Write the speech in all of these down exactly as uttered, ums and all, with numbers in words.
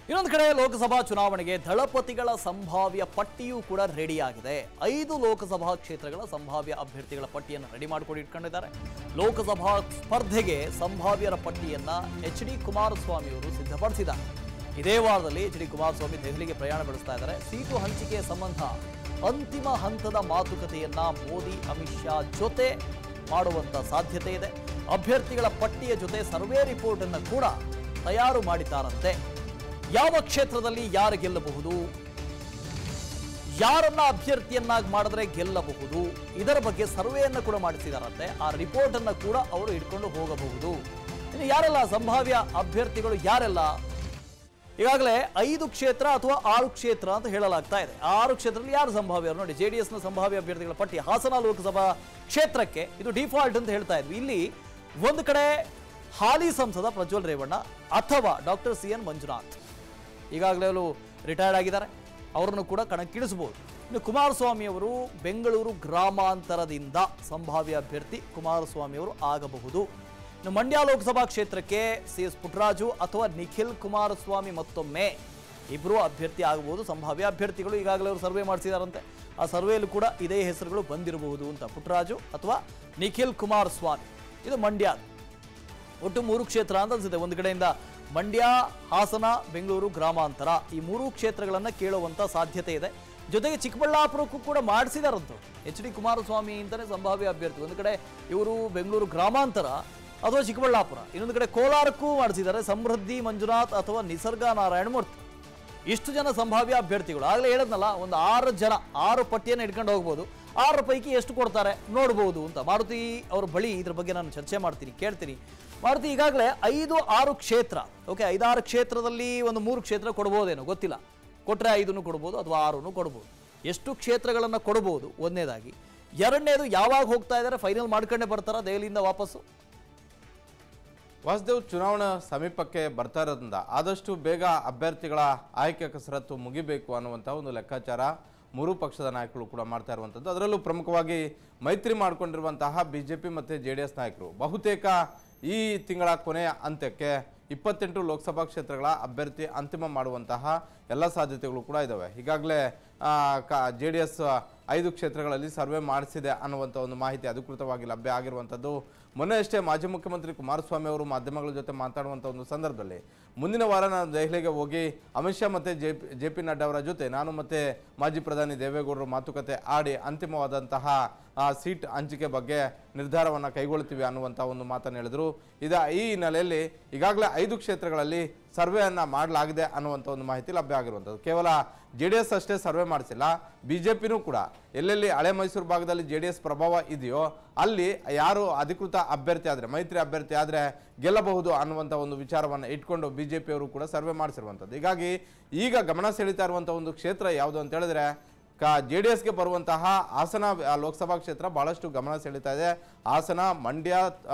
ಇನ್ನೊಂದು ಕಡೆ ಲೋಕಸಭಾ ಚುನಾವಣೆಗೆ ದಳಪತಿಗಳ ಸಂಭಾವ್ಯ ಪಟ್ಟಿಯೂ ಕೂಡ ರೆಡಿಯಾಗಿದೆ. ಐದು ಲೋಕಸಭಾ ಕ್ಷೇತ್ರಗಳ ಸಂಭಾವ್ಯ ಅಭ್ಯರ್ಥಿಗಳ ಪಟ್ಟಿಯನ್ನು ರೆಡಿ ಮಾಡಿಕೊಂಡು ಇಟ್ಕೊಂಡಿದ್ದಾರೆ. ಲೋಕಸಭಾ ಸ್ಪರ್ಧೆಗೆ ಸಂಭಾವ್ಯರ ಪಟ್ಟಿಯನ್ನ ಎಚ್ ಡಿ ಕುಮಾರಸ್ವಾಮಿ ಅವರು ಸಿದ್ಧಪಡಿಸಿದ್ದಾರೆ. ಇದೇ ವಾರದಲ್ಲಿ ಎಚ್ ಡಿ ಕುಮಾರಸ್ವಾಮಿ ದೆಹಲಿಗೆ ಪ್ರಯಾಣ ಬೆಳೆಸ್ತಾ ಇದ್ದಾರೆ. ಸೀಟು ಹಂಚಿಕೆಯ ಸಂಬಂಧ ಅಂತಿಮ ಹಂತದ ಮಾತುಕತೆಯನ್ನ ಮೋದಿ ಅಮಿತ್ ಶಾ ಜೊತೆ ಮಾಡುವಂತ ಸಾಧ್ಯತೆ ಇದೆ. ಅಭ್ಯರ್ಥಿಗಳ ಪಟ್ಟಿಯ ಜೊತೆ ಸರ್ವೆ ರಿಪೋರ್ಟ್ ಅನ್ನು ಕೂಡ ತಯಾರು ಮಾಡಿದ್ದಾರಂತೆ. ಯಾವ ಕ್ಷೇತ್ರದಲ್ಲಿ ಯಾರು ಗೆಲ್ಲಬಹುದು, ಯಾರನ್ನ ಅಭ್ಯರ್ಥಿಯನ್ನಾಗಿ ಮಾಡಿದ್ರೆ ಗೆಲ್ಲಬಹುದು, ಇದರ ಬಗ್ಗೆ ಸರ್ವೆಯನ್ನು ಕೂಡ ಮಾಡಿಸಿದಾರಂತೆ. ಆ ರಿಪೋರ್ಟ್ ಅನ್ನು ಕೂಡ ಅವರು ಇಟ್ಕೊಂಡು ಹೋಗಬಹುದು. ಇನ್ನು ಯಾರೆಲ್ಲ ಸಂಭಾವ್ಯ ಅಭ್ಯರ್ಥಿಗಳು ಯಾರೆಲ್ಲ? ಈಗಾಗಲೇ ಐದು ಕ್ಷೇತ್ರ ಅಥವಾ ಆರು ಕ್ಷೇತ್ರ ಅಂತ ಹೇಳಲಾಗ್ತಾ ಇದೆ. ಆರು ಕ್ಷೇತ್ರದಲ್ಲಿ ಯಾರು ಸಂಭಾವ್ಯ ನೋಡಿ. ಜೆಡಿಎಸ್ನ ಸಂಭಾವ್ಯ ಅಭ್ಯರ್ಥಿಗಳ ಪಟ್ಟಿ ಹಾಸನ ಲೋಕಸಭಾ ಕ್ಷೇತ್ರಕ್ಕೆ ಇದು ಡಿಫಾಲ್ಟ್ ಅಂತ ಹೇಳ್ತಾ ಇದ್ವಿ. ಇಲ್ಲಿ ಒಂದು ಕಡೆ ಹಾಲಿ ಸಂಸದ ಪ್ರಜ್ವಲ್ ರೇವಣ್ಣ ಅಥವಾ ಡಾಕ್ಟರ್ ಸಿ ಎನ್ ಮಂಜುನಾಥ್ ಈಗಾಗಲೇ ರಿಟೈರ್ಡ್ ಆಗಿದ್ದಾರೆ, ಅವರನ್ನು ಕೂಡ ಕಣಕ್ಕಿಳಿಸಬಹುದು. ಇನ್ನು ಕುಮಾರಸ್ವಾಮಿ ಅವರು ಬೆಂಗಳೂರು ಗ್ರಾಮಾಂತರದಿಂದ ಸಂಭಾವ್ಯ ಅಭ್ಯರ್ಥಿ ಕುಮಾರಸ್ವಾಮಿ ಅವರು ಆಗಬಹುದು. ಇನ್ನು ಮಂಡ್ಯ ಲೋಕಸಭಾ ಕ್ಷೇತ್ರಕ್ಕೆ ಸಿ ಎಸ್ ಪುಟ್ಟರಾಜು ಅಥವಾ ನಿಖಿಲ್ ಕುಮಾರಸ್ವಾಮಿ ಮತ್ತೊಮ್ಮೆ ಇಬ್ಬರು ಅಭ್ಯರ್ಥಿ ಆಗಬಹುದು. ಸಂಭಾವ್ಯ ಅಭ್ಯರ್ಥಿಗಳು ಈಗಾಗಲೇ ಅವರು ಸರ್ವೆ ಮಾಡಿಸಿದಾರಂತೆ. ಆ ಸರ್ವೆಯಲ್ಲೂ ಕೂಡ ಇದೇ ಹೆಸರುಗಳು ಬಂದಿರಬಹುದು ಅಂತ, ಪುಟ್ಟರಾಜು ಅಥವಾ ನಿಖಿಲ್ ಕುಮಾರಸ್ವಾಮಿ. ಇದು ಮಂಡ್ಯ. ಒಟ್ಟು ಮೂರು ಕ್ಷೇತ್ರ ಅಂತ ಅನ್ಸುತ್ತೆ. ಒಂದು ಕಡೆಯಿಂದ ಮಂಡ್ಯ, ಹಾಸನ, ಬೆಂಗಳೂರು ಗ್ರಾಮಾಂತರ, ಈ ಮೂರು ಕ್ಷೇತ್ರಗಳನ್ನು ಕೇಳುವಂಥ ಸಾಧ್ಯತೆ ಇದೆ. ಜೊತೆಗೆ ಚಿಕ್ಕಬಳ್ಳಾಪುರಕ್ಕೂ ಕೂಡ ಮಾಡಿಸಿದಾರಂತ ಎಚ್ ಡಿ ಕುಮಾರಸ್ವಾಮಿ ಅಂತಲೇ ಸಂಭಾವ್ಯ ಅಭ್ಯರ್ಥಿ. ಒಂದು ಕಡೆ ಇವರು ಬೆಂಗಳೂರು ಗ್ರಾಮಾಂತರ ಅಥವಾ ಚಿಕ್ಕಬಳ್ಳಾಪುರ, ಇನ್ನೊಂದು ಕಡೆ ಕೋಲಾರಕ್ಕೂ ಮಾಡಿಸಿದ್ದಾರೆ ಸಮೃದ್ಧಿ ಮಂಜುನಾಥ್ ಅಥವಾ ನಿಸರ್ಗ ನಾರಾಯಣಮೂರ್ತಿ. ಇಷ್ಟು ಜನ ಸಂಭಾವ್ಯ ಅಭ್ಯರ್ಥಿಗಳು. ಆಗಲೇ ಹೇಳಿದ್ನಲ್ಲ, ಒಂದು ಆರು ಜನ ಆರು ಪಟ್ಟಿಯನ್ನು ಇಟ್ಕೊಂಡು ಹೋಗ್ಬೋದು. ಆರು ಪೈಕಿ ಎಷ್ಟು ಕೊಡ್ತಾರೆ ನೋಡ್ಬೋದು ಅಂತ. ಮಾರುತಿ ಅವ್ರ ಬಳಿ ಇದ್ರ ಬಗ್ಗೆ ನಾನು ಚರ್ಚೆ ಮಾಡ್ತೀನಿ, ಕೇಳ್ತೀನಿ. ಮಾರುತಿ, ಈಗಾಗಲೇ ಐದು ಆರು ಕ್ಷೇತ್ರ, ಓಕೆ, ಐದಾರು ಕ್ಷೇತ್ರದಲ್ಲಿ ಒಂದು ಮೂರು ಕ್ಷೇತ್ರ ಕೊಡ್ಬೋದೇನೋ ಗೊತ್ತಿಲ್ಲ. ಕೊಟ್ಟರೆ ಐದನ್ನು ಕೊಡ್ಬೋದು ಅಥವಾ ಆರನ್ನು ಕೊಡ್ಬೋದು. ಎಷ್ಟು ಕ್ಷೇತ್ರಗಳನ್ನು ಕೊಡ್ಬೋದು ಒಂದನೇದಾಗಿ. ಎರಡನೇದು, ಯಾವಾಗ ಹೋಗ್ತಾ ಇದ್ದಾರೆ, ಫೈನಲ್ ಮಾಡ್ಕೊಂಡೇ ಬರ್ತಾರಾ ದೆಹಲಿಯಿಂದ ವಾಪಸ್ಸು? ವಾಸುದೇವ್, ಚುನಾವಣಾ ಸಮೀಪಕ್ಕೆ ಬರ್ತಾ ಇರೋದ್ರಿಂದ ಆದಷ್ಟು ಬೇಗ ಅಭ್ಯರ್ಥಿಗಳ ಆಯ್ಕೆ ಕಸರತ್ತು ಮುಗಿಬೇಕು ಅನ್ನುವಂಥ ಒಂದು ಲೆಕ್ಕಾಚಾರ ಮೂರು ಪಕ್ಷದ ನಾಯಕರು ಕೂಡ ಮಾಡ್ತಾ ಇರುವಂಥದ್ದು. ಅದರಲ್ಲೂ ಪ್ರಮುಖವಾಗಿ ಮೈತ್ರಿ ಮಾಡಿಕೊಂಡಿರುವಂತಹ ಬಿ ಜೆ ಪಿ ಮತ್ತು ಜೆ ಡಿ ಎಸ್ ನಾಯಕರು ಬಹುತೇಕ ಈ ತಿಂಗಳ ಕೊನೆಯ ಅಂತ್ಯಕ್ಕೆ ಇಪ್ಪತ್ತೆಂಟು ಲೋಕಸಭಾ ಕ್ಷೇತ್ರಗಳ ಅಭ್ಯರ್ಥಿ ಅಂತಿಮ ಮಾಡುವಂತಹ ಎಲ್ಲ ಸಾಧ್ಯತೆಗಳು ಕೂಡ ಇದ್ದಾವೆ. ಈಗಾಗಲೇ ಕ ಜೆ ಡಿ ಎಸ್ ಐದು ಕ್ಷೇತ್ರಗಳಲ್ಲಿ ಸರ್ವೆ ಮಾಡಿಸಿದೆ ಅನ್ನುವಂಥ ಒಂದು ಮಾಹಿತಿ ಅಧಿಕೃತವಾಗಿ ಲಭ್ಯ ಆಗಿರುವಂಥದ್ದು. ಮೊನ್ನೆ ಅಷ್ಟೇ ಮಾಜಿ ಮುಖ್ಯಮಂತ್ರಿ ಕುಮಾರಸ್ವಾಮಿ ಅವರು ಮಾಧ್ಯಮಗಳ ಜೊತೆ ಮಾತಾಡುವಂಥ ಒಂದು ಸಂದರ್ಭದಲ್ಲಿ ಮುಂದಿನ ವಾರ ನಾನು ದೆಹಲಿಗೆ ಹೋಗಿ ಅಮಿತ್ ಶಾ ಮತ್ತು J P J P Nadda ಅವರ ಜೊತೆ ನಾನು ಮತ್ತು ಮಾಜಿ ಪ್ರಧಾನಿ ದೇವೇಗೌಡರು ಮಾತುಕತೆ ಆಡಿ ಅಂತಿಮವಾದಂತಹ ಸೀಟ್ ಹಂಚಿಕೆ ಬಗ್ಗೆ ನಿರ್ಧಾರವನ್ನು ಕೈಗೊಳ್ತೀವಿ ಅನ್ನುವಂಥ ಒಂದು ಮಾತನ್ನು ಹೇಳಿದರು. ಇದ ಈ ಹಿನ್ನೆಲೆಯಲ್ಲಿ ಈಗಾಗಲೇ ಐದು ಕ್ಷೇತ್ರಗಳಲ್ಲಿ ಸರ್ವೆಯನ್ನು ಮಾಡಲಾಗಿದೆ ಅನ್ನುವಂಥ ಒಂದು ಮಾಹಿತಿ ಲಭ್ಯ ಆಗಿರುವಂಥದ್ದು. ಕೇವಲ ಜೆ ಡಿ ಎಸ್ ಅಷ್ಟೇ ಸರ್ವೆ ಮಾಡಿಸಿಲ್ಲ, ಬಿ ಜೆ ಪಿನೂ ಕೂಡ ಎಲ್ಲೆಲ್ಲಿ ಹಳೆ ಮೈಸೂರು ಭಾಗದಲ್ಲಿ ಜೆ ಡಿ ಎಸ್ ಪ್ರಭಾವ ಇದೆಯೋ ಅಲ್ಲಿ ಯಾರು ಅಧಿಕೃತ ಅಭ್ಯರ್ಥಿ ಆದರೆ, ಮೈತ್ರಿ ಅಭ್ಯರ್ಥಿ ಆದರೆ ಗೆಲ್ಲಬಹುದು ಅನ್ನುವಂಥ ಒಂದು ವಿಚಾರವನ್ನು ಇಟ್ಕೊಂಡು ಬಿ ಜೆ ಪಿಯವರು ಕೂಡ ಸರ್ವೆ ಮಾಡಿಸಿರುವಂಥದ್ದು. ಹೀಗಾಗಿ ಈಗ ಗಮನ ಸೆಳೀತಾ ಇರುವಂಥ ಒಂದು ಕ್ಷೇತ್ರ ಯಾವುದು ಅಂತ ಹೇಳಿದ್ರೆ ಕ ಜೆ ಡಿ ಎಸ್ಗೆ ಬರುವಂತಹ ಹಾಸನ ಲೋಕಸಭಾ ಕ್ಷೇತ್ರ ಭಾಳಷ್ಟು ಗಮನ ಸೆಳೀತಾ ಇದೆ. ಹಾಸನ, ಮಂಡ್ಯ,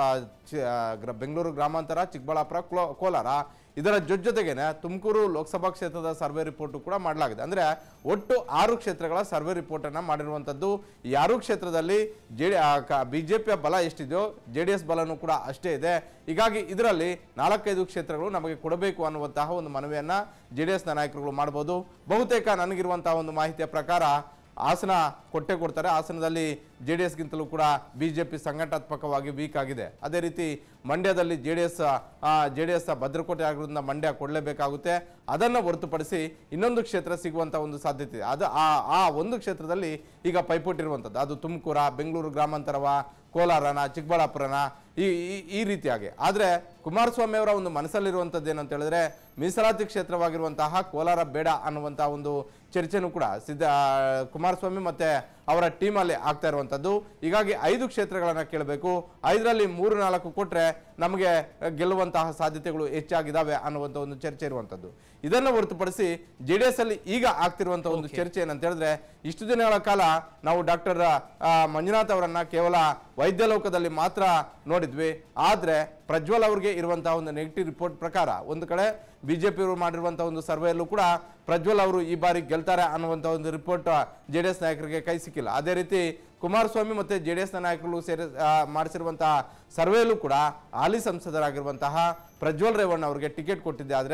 ಬೆಂಗಳೂರು ಗ್ರಾಮಾಂತರ, ಚಿಕ್ಕಬಳ್ಳಾಪುರ, ಕೋಲಾರ, ಇದರ ಜೊತೆಗೇನೆ ತುಮಕೂರು ಲೋಕಸಭಾ ಕ್ಷೇತ್ರದ ಸರ್ವೆ ರಿಪೋರ್ಟು ಕೂಡ ಮಾಡಲಾಗಿದೆ. ಅಂದರೆ ಒಟ್ಟು ಆರು ಕ್ಷೇತ್ರಗಳ ಸರ್ವೆ ರಿಪೋರ್ಟನ್ನು ಮಾಡಿರುವಂಥದ್ದು. ಈ ಆರು ಕ್ಷೇತ್ರದಲ್ಲಿ ಜೆ ಡಿ ಬಿ ಜೆ ಪಿಯ ಬಲ ಎಷ್ಟಿದೆಯೋ ಜೆ ಡಿ ಎಸ್ ಬಲನೂ ಕೂಡ ಅಷ್ಟೇ ಇದೆ. ಹೀಗಾಗಿ ಇದರಲ್ಲಿ ನಾಲ್ಕೈದು ಕ್ಷೇತ್ರಗಳು ನಮಗೆ ಕೊಡಬೇಕು ಅನ್ನುವಂತಹ ಒಂದು ಮನವಿಯನ್ನು ಜೆ ಡಿ ಎಸ್ನ ನಾಯಕರುಗಳು ಮಾಡ್ಬೋದು. ಬಹುತೇಕ ನನಗಿರುವಂತಹ ಒಂದು ಮಾಹಿತಿಯ ಪ್ರಕಾರ ಹಾಸನ ಕೊಟ್ಟೆ ಕೊಡ್ತಾರೆ. ಹಾಸನದಲ್ಲಿ ಜೆ ಡಿ ಎಸ್ಗಿಂತಲೂ ಕೂಡ ಬಿ ಜೆ ಪಿ ಸಂಘಟನಾತ್ಮಕವಾಗಿ ವೀಕ್ ಆಗಿದೆ. ಅದೇ ರೀತಿ ಮಂಡ್ಯದಲ್ಲಿ J D S J D S ಭದ್ರಕೋಟೆ ಆಗಿರೋದ್ರಿಂದ ಮಂಡ್ಯ ಕೊಡಲೇಬೇಕಾಗುತ್ತೆ. ಅದನ್ನು ಹೊರತುಪಡಿಸಿ ಇನ್ನೊಂದು ಕ್ಷೇತ್ರ ಸಿಗುವಂಥ ಒಂದು ಸಾಧ್ಯತೆ ಇದೆ. ಅದು ಆ ಆ ಒಂದು ಕ್ಷೇತ್ರದಲ್ಲಿ ಈಗ ಪೈಪೋಟಿರುವಂಥದ್ದು. ಅದು ತುಮಕೂರ, ಬೆಂಗಳೂರು ಗ್ರಾಮಾಂತರವ, ಕೋಲಾರನ, ಚಿಕ್ಕಬಳ್ಳಾಪುರನ, ಈ ಈ ರೀತಿಯಾಗಿ. ಆದರೆ ಕುಮಾರಸ್ವಾಮಿ ಅವರ ಒಂದು ಮನಸ್ಸಲ್ಲಿರುವಂಥದ್ದು ಏನಂತ ಹೇಳಿದ್ರೆ ಮೀಸಲಾತಿ ಕ್ಷೇತ್ರವಾಗಿರುವಂತಹ ಕೋಲಾರ ಬೇಡ ಅನ್ನುವಂಥ ಒಂದು ಚರ್ಚೆನೂ ಕೂಡ ಸಿದ್ಧ ಕುಮಾರಸ್ವಾಮಿ ಮತ್ತು ಅವರ ಟೀಮಲ್ಲಿ ಆಗ್ತಾ ಇರುವಂಥದ್ದು. ಹೀಗಾಗಿ ಐದು ಕ್ಷೇತ್ರಗಳನ್ನು ಕೇಳಬೇಕು. ಐದರಲ್ಲಿ ಮೂರು ನಾಲ್ಕು ಕೊಟ್ಟರೆ ನಮಗೆ ಗೆಲ್ಲುವಂತಹ ಸಾಧ್ಯತೆಗಳು ಹೆಚ್ಚಾಗಿದ್ದಾವೆ ಅನ್ನುವಂಥ ಒಂದು ಚರ್ಚೆ ಇರುವಂಥದ್ದು. ಇದನ್ನು ಹೊರತುಪಡಿಸಿ ಜೆ ಡಿ ಎಸ್ ಅಲ್ಲಿ ಈಗ ಆಗ್ತಿರುವಂಥ ಒಂದು ಚರ್ಚೆ ಏನಂತ ಹೇಳಿದ್ರೆ, ಇಷ್ಟು ದಿನಗಳ ಕಾಲ ನಾವು ಡಾಕ್ಟರ್ ಮಂಜುನಾಥ್ ಅವರನ್ನ ಕೇವಲ ವೈದ್ಯ ಲೋಕದಲ್ಲಿ ಮಾತ್ರ ನೋಡಿದ್ವಿ. ಆದರೆ ಪ್ರಜ್ವಲ್ ಅವರಿಗೆ ಇರುವಂತಹ ಒಂದು ನೆಗೆಟಿವ್ ರಿಪೋರ್ಟ್ ಪ್ರಕಾರ ಒಂದು ಕಡೆ ಬಿಜೆಪಿಯವರು ಮಾಡಿರುವಂತಹ ಒಂದು ಸರ್ವೆಯಲ್ಲೂ ಕೂಡ ಪ್ರಜ್ವಲ್ ಅವರು ಈ ಬಾರಿ ಗೆಲ್ತಾರೆ ಅನ್ನುವಂಥ ಒಂದು ರಿಪೋರ್ಟ್ ಜೆ ಡಿ ಎಸ್ ನಾಯಕರಿಗೆ ಕೈ ಸಿಕ್ಕಿಲ್ಲ. ಅದೇ ರೀತಿ ಕುಮಾರಸ್ವಾಮಿ ಮತ್ತು ಜೆ ಡಿ ಎಸ್ನ ನಾಯಕರು ಸೇರಿ ಮಾಡಿಸಿರುವಂತಹ ಸರ್ವೆಯಲ್ಲೂ ಕೂಡ ಹಾಲಿ ಸಂಸದರಾಗಿರುವಂತಹ ಪ್ರಜ್ವಲ್ ರೇವಣ್ಣ ಅವರಿಗೆ ಟಿಕೆಟ್ ಕೊಟ್ಟಿದ್ದೆ. ಆದರೆ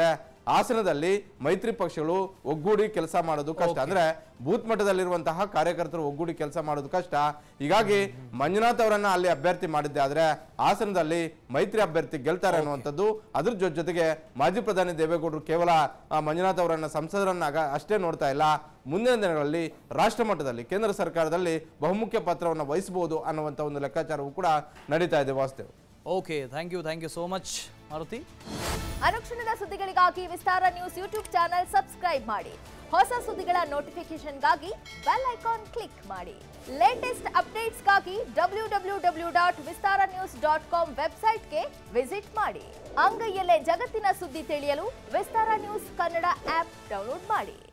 ಹಾಸನದಲ್ಲಿ ಮೈತ್ರಿ ಪಕ್ಷಗಳು ಒಗ್ಗೂಡಿ ಕೆಲಸ ಮಾಡೋದು ಕಷ್ಟ. ಅಂದ್ರೆ ಬೂತ್ ಮಟ್ಟದಲ್ಲಿರುವಂತಹ ಕಾರ್ಯಕರ್ತರು ಒಗ್ಗೂಡಿ ಕೆಲಸ ಮಾಡೋದು ಕಷ್ಟ. ಹೀಗಾಗಿ ಮಂಜುನಾಥ್ ಅವರನ್ನ ಅಲ್ಲಿ ಅಭ್ಯರ್ಥಿ ಮಾಡಿದ್ದೆ ಆದ್ರೆ ಹಾಸನದಲ್ಲಿ ಮೈತ್ರಿ ಅಭ್ಯರ್ಥಿ ಗೆಲ್ತಾರೆ ಅನ್ನುವಂಥದ್ದು. ಅದ್ರ ಜೊತೆಗೆ ಮಾಜಿ ಪ್ರಧಾನಿ ದೇವೇಗೌಡರು ಕೇವಲ ಮಂಜುನಾಥ್ ಅವರನ್ನ ಸಂಸದರನ್ನ ಅಷ್ಟೇ ನೋಡ್ತಾ ಇಲ್ಲ, ಮುಂದಿನ ದಿನಗಳಲ್ಲಿ ರಾಷ್ಟ್ರ ಮಟ್ಟದಲ್ಲಿ ಕೇಂದ್ರ ಸರ್ಕಾರದಲ್ಲಿ ಬಹುಮುಖ್ಯ ಪಾತ್ರವನ್ನು ವಹಿಸಬಹುದು ಅನ್ನುವಂಥ ಒಂದು ಲೆಕ್ಕಾಚಾರವೂ ಕೂಡ ನಡೀತಾ ಇದೆ. ವಾಸ್ತವ. Okay, thank you thank you so much Maruti. ಅನುಕ್ಷಣದ ಸುದ್ದಿಗಳಿಗಾಗಿ Vistara news YouTube channel subscribe ಮಾಡಿ. ಹೊಸ ಸುದ್ದಿಗಳ ನೋಟಿಫಿಕೇಶನ್ಗಾಗಿ ಬೆಲ್ ಐಕಾನ್ ಕ್ಲಿಕ್ ಮಾಡಿ. ಲೇಟೆಸ್ಟ್ ಅಪ್ಡೇಟ್ಸ್ಗಾಗಿ W W W dot Vistara news dot com ವೆಬ್ಸೈಟ್ಗೆ ವಿಸಿಟ್ ಮಾಡಿ. ಅಂಗೈಯಲ್ಲೇ ಜಗತ್ತಿನ ಸುದ್ದಿ ತಿಳಿಯಲು Vistara news Kannada app download ಮಾಡಿ.